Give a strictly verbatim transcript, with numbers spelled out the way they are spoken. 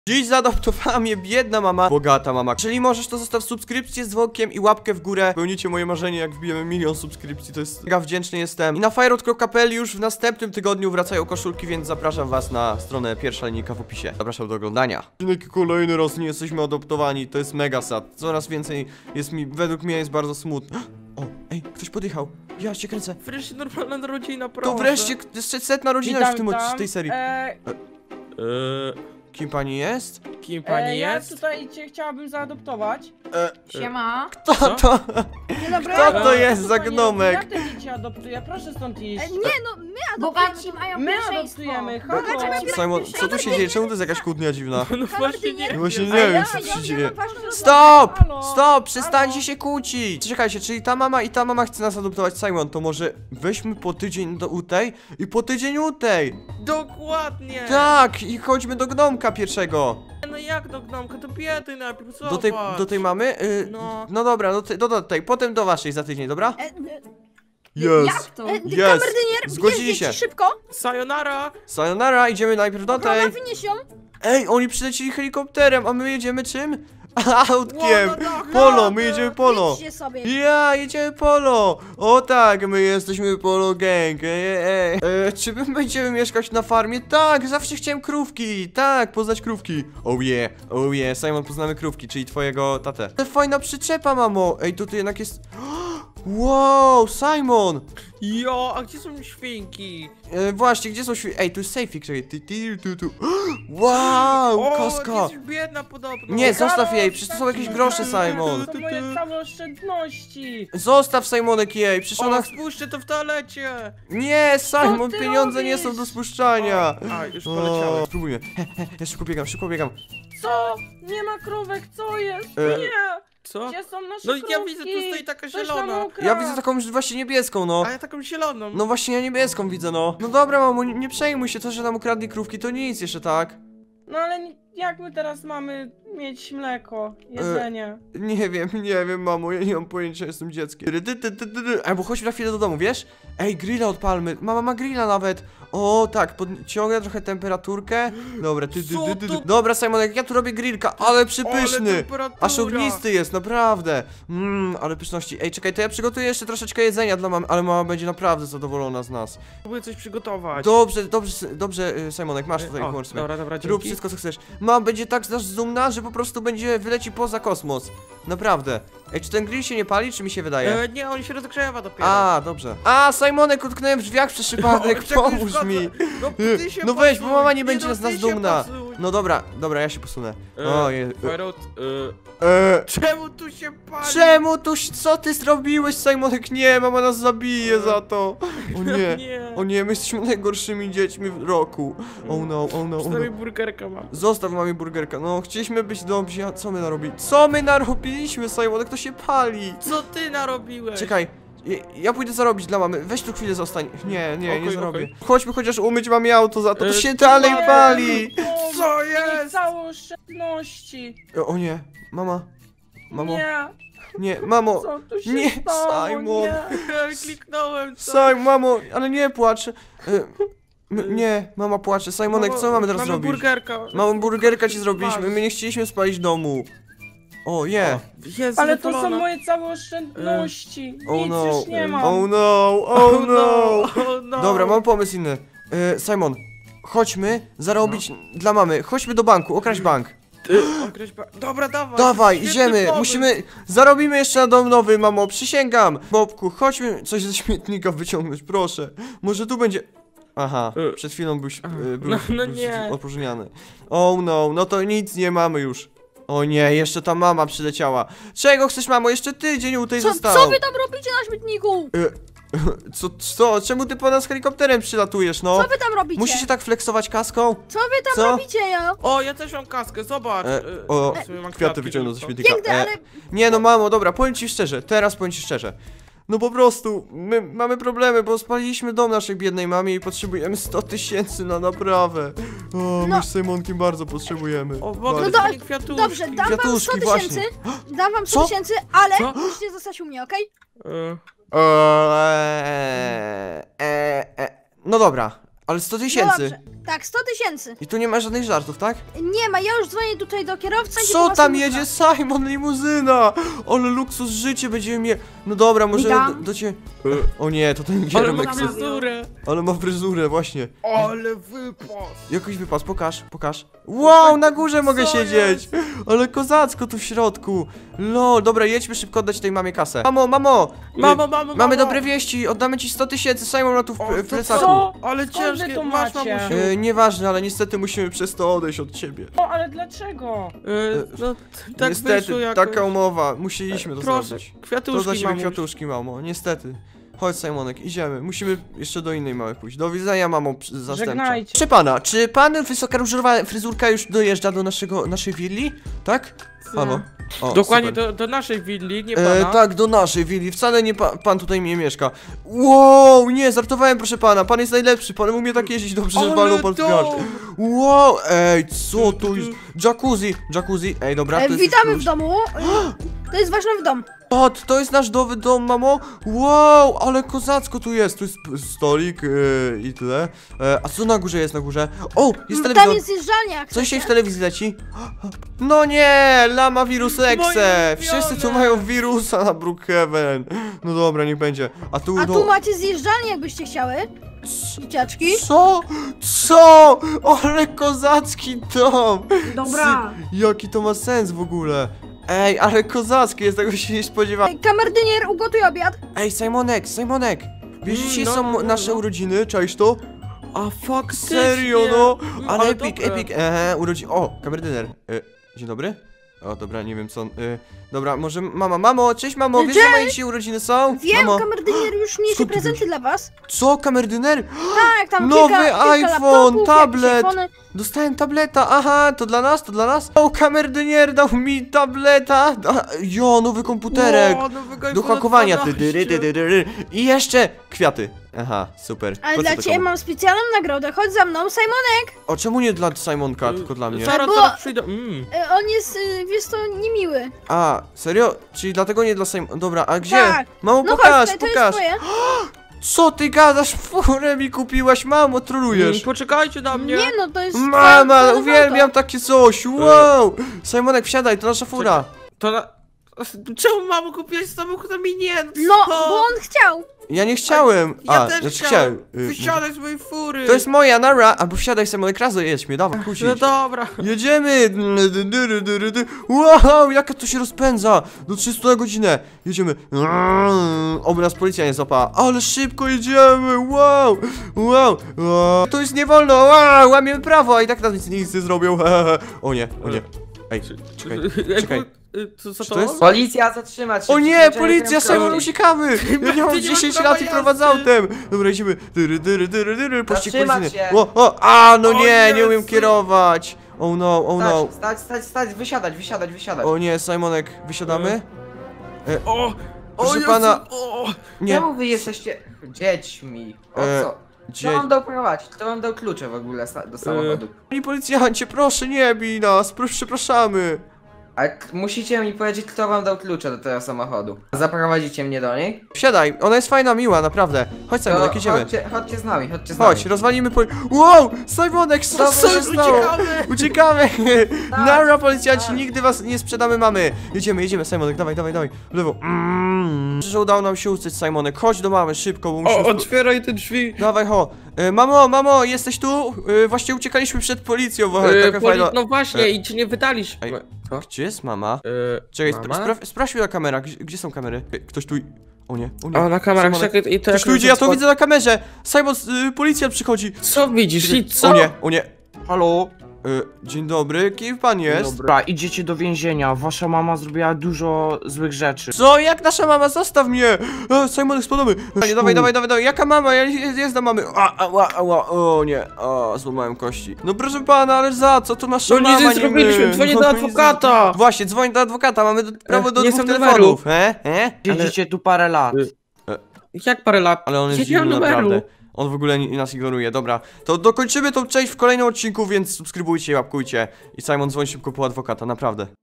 Dziś zaadoptowała mnie biedna mama, bogata mama. Jeżeli możesz, to zostaw subskrypcję z dzwonkiem i łapkę w górę. Pełnicie moje marzenie, jak wbijemy milion subskrypcji. To jest mega wdzięczny jestem. I na firehut kropka p l już w następnym tygodniu wracają koszulki, więc zapraszam was na stronę, pierwsza linijka w opisie. Zapraszam do oglądania. Kolejny raz nie jesteśmy adoptowani, to jest mega sad. Coraz więcej jest mi, według mnie jest bardzo smutno. O, ej, ktoś podjechał. Ja się kręcę. Wreszcie normalna rodzina, proszę. To wreszcie jeszcze setna rodzina już w tym odcinku, tej serii. E, Eee, Kim pani jest? kim pani e, ja jest? tutaj cię chciałabym zaadoptować. E, Siema. kto Co? to? Dzień dobry. Kto to E, jest co za pani gnomek? robi? Jak te dzieci adoptuje? Proszę stąd iść. E, nie no, my adoptujemy. Bogaci mają My pierwszeństwo. adoptujemy, Bogaci halo. mają Simon, co tu się dzieje? Czemu to jest jakaś kłótnia dziwna? No właśnie nie No właśnie nie A wiem, ja- co tu ja- się ja dzieje. mam ważną rozmowę. Stop! Halo? Stop! Przestańcie Halo? się kłócić! Czekajcie, czyli ta mama i ta mama chce nas adoptować, Simon, to może weźmy po tydzień do u tej i po tydzień u tej! Dokładnie! Tak! I chodźmy do gnomka pierwszego! No jak do gnomka, to biedy najpierw, zobacz. Do tej, do tej mamy? Y, No. no dobra, do, te, do, do tej, potem do waszej za tydzień, dobra? E, e, Jak to? e, Jest. kamerdynier, Zgodzili bierz się. dzieci szybko. Sayonara! Sayonara, idziemy najpierw do Ochrona tej. wynieś ją. Ej, oni przylecili helikopterem, a my jedziemy czym? Autkiem! Ło, no tak, Polo, my jedziemy polo! Idźcie sobie. Ja, jedziemy polo! O tak, my jesteśmy polo gang, ej, ej. E, czy my będziemy mieszkać na farmie? Tak, zawsze chciałem krówki, tak, poznać krówki. Oh yeah, oh yeah, Simon, poznamy krówki, czyli twojego tatę. Ale fajna przyczepa, mamo! Ej, tutaj jednak jest... Wow, Simon! Jo, a gdzie są świnki? E, właśnie, gdzie są świ... Ej, tu jest safeik, czekaj, ty, ty, tu, tu. Wow, O, koska! jesteś biedna podobno. Nie, zostaw Halo, jej, przecież to są jakieś grosze, Simon. To są moje całe oszczędności. Zostaw Simonek jej, przecież ona... O, spuszczę to w toalecie. Nie, Simon, ty pieniądze nie robisz? są do spuszczania. A, już poleciałem. O, spróbuję. He, he, ja szybko biegam, szybko biegam. Co? Nie ma krówek, co jest? E, Nie! Co? Gdzie są nasze No krówki? ja widzę, tu stoi taka Ktoś nam zielona. ukradł. Ja widzę taką właśnie niebieską, no. A ja taką zieloną. No właśnie ja niebieską widzę, no. No dobra, mamo, nie, nie przejmuj się, to, że nam ukradli krówki, to nic jeszcze, tak? No ale ni- jak my teraz mamy mieć mleko, jedzenie? Nie wiem, nie wiem, mamo, ja nie mam pojęcia, jestem dzieckiem. Ty, ty, ty, ty, ty. Albo chodźmy na chwilę do domu, wiesz? Ej, grilla odpalmy, mama ma grilla nawet. O, tak, podciągnę trochę temperaturkę. Dobra, ty, ty, Co ty, ty, ty. to? Dobra, Simonek, ja tu robię grillka, ale przypyszny. temperatura. Aż ognisty jest, naprawdę. Mmm, ale pyszności. Ej, czekaj, to ja przygotuję jeszcze troszeczkę jedzenia dla mamy, ale mama będzie naprawdę zadowolona z nas. Próbuję coś przygotować. Dobrze, dobrze, dobrze, y, Simonek, masz tutaj, O, włącz sobie. dobra, dobra, Rób dzięki. wszystko, co chcesz. Mama będzie tak z dumna, że po prostu będzie wyleci poza kosmos. Naprawdę. Ej, czy ten grill się nie pali, czy mi się wydaje? E, nie, on się rozgrzewa dopiero. A, dobrze. A, Simonek, utknąłem w drzwiach przez przypadek, O, czekaj, pomóż wchodzę. mi. No, ty się No weź, bo posuń. mama nie będzie no, z nas ty się dumna. posuń. No dobra, dobra, ja się posunę. E, O, je... Firehut, e, e, czemu tu się pali? Czemu tu, co ty zrobiłeś, Simonek? Nie, mama nas zabije za to. O nie, Nie. o nie, my jesteśmy najgorszymi dziećmi w roku. Oh no, oh no, oh no. Przynajmniej burgerka mam. Zostaw mamie burgerka, no chcieliśmy być dobrzy, a co my narobili? Co my narobiliśmy, Simonek, to się pali. Co ty narobiłeś? Czekaj, ja, ja pójdę zarobić dla mamy, weź tu chwilę zostań. Nie, nie, nie Okej, zrobię. okej. Chodźmy chociaż umyć mamie auto za to, to E, się dalej nie. pali. Co I jest? całe oszczędności. O, o nie, mama, mamo, nie, Nie, mamo, co tu się nie, stało? Simon. Nie. Kliknąłem co? Simon, mamo, ale nie płacz. E, m- nie, mama płacze, Simonek, co mamy teraz mamy zrobić? burgerka. Małą burgerka ci zrobiliśmy, Masz. my nie chcieliśmy spalić domu. O, je. Jest Ale to są zadowolona. moje całe oszczędności. Oh Nic no, już nie mam. oh no, oh no. oh no. Dobra, mam pomysł inny. E, Simon, chodźmy zarobić No. dla mamy. Chodźmy do banku, okraść bank. Ty, określ ba- Dobra, dawaj. Dawaj, świetny idziemy. pomysł. Musimy. Zarobimy jeszcze na dom nowy, mamo. Przysięgam. Bobku, chodźmy coś ze śmietnika wyciągnąć, proszę. Może tu będzie. Aha, E. przed chwilą był, e, był, No, no był nie. opróżniany. Oh no, no to nic nie mamy już. O nie, jeszcze ta mama przyleciała. Czego chcesz, mamo? Jeszcze tydzień u tej Co, został. co wy tam robicie na śmietniku? E, Co, co? Czemu ty po nas helikopterem przylatujesz, no? Co wy tam robicie? Musisz się tak flexować kaską? Co wy tam Co? robicie, ja? O, ja też mam kaskę, zobacz. E, E, o, w sumie mam kwiaty kwiatki wyciągnął ze tylko. śmietnika. Piękne, E, ale... Nie no, mamo, dobra, powiem ci szczerze, teraz powiem ci szczerze. No po prostu, my mamy problemy, bo spaliliśmy dom naszej biednej mamie i potrzebujemy sto tysięcy na naprawę. O, No. my z Simonkiem bardzo potrzebujemy. O, mogę Bardzo. No no do- kwiatuszki. Dobrze, dam wam sto Kwiatuszki, tysięcy. Dam wam sto Co? tysięcy, ale Co? musicie zostać u mnie, okej? E, Eee, e, e, no dobra, Ale sto No tysięcy. dobrze. Tak, sto tysięcy. I tu nie ma żadnych żartów, tak? Nie ma, ja już dzwonię tutaj do kierowcy. idzie po Co was tam limuzyna. jedzie? Simon, limuzyna! Ale luksus życie będziemy mieli. No dobra, możemy Witam. do, do ciebie... O nie, to ten Ale Giermek. ma Giermek. fryzurę. Ale ma fryzurę, właśnie. Ale wypas. Jakoś wypas, pokaż, pokaż. Wow, na górze mogę Co siedzieć! Ale kozacko tu w środku. Lol, dobra, jedźmy szybko oddać tej mamie kasę. Mamo, mamo! Mamo, y, mamo, Mamy mamo. dobre wieści, oddamy ci sto tysięcy, Simon ma tu w, O, w to plecaku. co? Ale Skąd wy ciężkie, to masz macie? mamusiu. E, nieważne, ale niestety musimy przez to odejść od ciebie. O, ale dlaczego? E, no, tak niestety, wyszło jakoś. taka umowa, musieliśmy to Proszę, zrobić. To kwiatuszki, dla ciebie mamuś. kwiatuszki, mamo, niestety. Chodź, Simonek, idziemy. Musimy jeszcze do innej mamy pójść. Do widzenia, mamo, przy- zastępczo. Żegnajcie. Proszę pana, czy pan wysoka różowa fryzurka już dojeżdża do naszego, naszej willi? Tak? Halo? O, Dokładnie super. do, do naszej willi, nie pana. E, tak, do naszej willi. Wcale nie pa, pan tutaj nie mieszka. Wow, nie, żartowałem, proszę pana. Pan jest najlepszy, pan umie tak jeździć dobrze, że Ale walą pan w dom! garść. Wow, ej, co to jest? Jacuzzi, jacuzzi, ej, dobra, to E, jest witamy już w domu. E, To jest wasz nowy dom. Pat, to jest nasz nowy dom, mamo. Wow, ale kozacko tu jest. Tu jest p- stolik yy, i tyle. E, a co na górze jest na górze? O, jest Tam telewizor. jest zjeżdżalnia. jak Coś chcecie. się w telewizji leci? No nie, lama wirus Exe. Moje Wszyscy tu ulubione. mają wirusa na Brookhaven. No dobra, niech będzie. A tu A no... tu macie zjeżdżalnię, jakbyście chciały. Dzieciaczki. Co? Co? Ale kozacki dom. Dobra. Jaki to ma sens w ogóle? Ej, ale kozacki jest, tego się nie spodziewałem. E, Kamerdynier, ugotuj obiad. Ej, Simonek, Simonek! Wiesz, Mm, dzisiaj no, są no, no, nasze no. urodziny, cześć to? A faktycznie. Serio, no! Mm, Ale epic, dobre. epic, ehe, urodziny. O, kamerdyner. E, dzień dobry? O, dobra, nie wiem co on. E, dobra, może mama, mamo, cześć mamo, wiesz, że moje dzisiaj urodziny są? Wiem, Mamo, kamerdynier już niesie skąd ty prezenty dla was. co, kamerdyner? Tak, tam Nowy kilka, kilka iPhone, laptopów, tablet. jakieś iPhony. Dostałem tableta, aha, to dla nas, to dla nas? O, kamerdynier dał mi tableta! A, jo, nowy komputerek! Wow, nowego Do iPhone'a hakowania, ty, dwanaście. dy, dy, dy, dy, dy. I jeszcze kwiaty. Aha, super. Ale Po co dla to ciebie komu? mam specjalną nagrodę. Chodź za mną, Simon. O, czemu nie dla Simonka, tylko dla mnie? Zaraz, Bo- zaraz przyjdę. Mm. E, On jest, e, wiesz to, niemiły. A, serio? Czyli dlatego nie dla Simon... Dobra, a gdzie? Tak. Mamo, No pokaż, chodź, to jest pokaż! twoje. Co ty gadasz? Furę mi kupiłaś, mamo, Mm, trolujesz! poczekajcie na mnie. Nie no, to jest Mama, twoje- twoje uwielbiam auto. takie coś, wow! Simonek, wsiadaj, to nasza fura. To na... Czemu mamo kupiłeś samochód, a mi nie? No, Co? bo on chciał. Ja nie chciałem. Ja A, też znaczy chciałem. Y, Wysiadaj z mojej fury. To jest moja, nara, albo wsiadaj Simonek, razem jedźmy, dawaj, kusić. No dobra. Jedziemy! Dy, dy, dy, dy, dy, dy. Wow, jaka to się rozpędza! Do trzystu na godzinę! Jedziemy! Oby nas policja nie złapała, ale szybko jedziemy! Wow! Wow! wow. To jest nie wolno! Wow, łamiemy prawo, a i tak nas nic, nic nie zrobią! O nie, o nie! Ej, czekaj, czekaj. Y, Co, co Czy to to? jest? Policja, zatrzymać się! O nie, przekroczenie policja, prędkości. Simon, uciekamy! Ja nie mam Ty nie masz dziesięć prawa lat i jazdy. prowadzę autem! Dobra, jedziemy! Dyry, dyry, dyry, dyry, pościg Zatrzymać policyjny! się. O, o, a, no O nie, nie umiem Jezu. kierować! Oh no, oh no! Stać, stać, stać, stać, wysiadać, wysiadać, wysiadać. O nie, Simonek, wysiadamy? O! Proszę o Jezu, pana- O! Nie, Czemu wy jesteście dziećmi? O E, co? dzie... Kto wam dał prowadzić? Kto wam dał klucze w ogóle sa- do samochodu? Panie policjancie, proszę, nie bij nas, proszę, przepraszamy. Ale k- musicie mi powiedzieć, kto wam dał klucze do tego samochodu. Zaprowadzicie mnie do niej? Wsiadaj, ona jest fajna, miła, naprawdę. Chodź, Simonek, To idziemy. chodźcie, chodźcie z nami, chodźcie z Chodź, nami. rozwalimy poli... Wow, Simonek, co, Dobra, co się stało? Uciekamy! Uciekamy! Tak, Nara, policjanci, tak. nigdy was nie sprzedamy mamy. Jedziemy, jedziemy, Simonek, dawaj, dawaj, dawaj. W lewo. Mm. Że udało nam się uczyć, Simonek. Chodź do mamy, szybko, bo O, musimy... otwieraj te drzwi. Dawaj, ho. E, mamo, mamo, jesteś tu? E, właśnie uciekaliśmy przed policją, bo E, taka poli- fajna... No właśnie, E. i cię nie wydalisz. Ej, Co? Gdzie jest mama? E, Czekaj, spra mama? spra sprawdźmy na kamerach, gdzie, gdzie są kamery? Ej, ktoś tu... O nie, o nie. O, na kamerach, Simonek. czekaj, i to Ktoś jak tu idzie, ja to spod- widzę na kamerze! Simon, y, policjant przychodzi! Co widzisz i co? O nie, o nie. Halo? Y, dzień dobry, kim pan jest? Dobra, idziecie do więzienia. Wasza mama zrobiła dużo złych rzeczy. Co? Jak nasza mama? Zostaw mnie! E, Simon, spadamy! Nie, dawaj, dawaj, dawaj, dawaj, jaka mama? Ja nie nie znam mamy! A, ała, ała, o nie, o, złamałem kości. No proszę pana, ale za co? To nasza No mama, nic nie nie zrobiliśmy, my. dzwonię No, do nic nie- adwokata! Właśnie, dzwoń do adwokata, mamy do, prawo do nie dwóch znam telefonów, he? He? Siedzicie tu parę lat. Y- Jak parę lat? Ale on jest Ja nie mam dziwny, numeru. naprawdę. On w ogóle ni- nas ignoruje, dobra. To dokończymy tą część w kolejnym odcinku, więc subskrybujcie, łapkujcie. I Simon, dzwoń szybko po adwokata, naprawdę.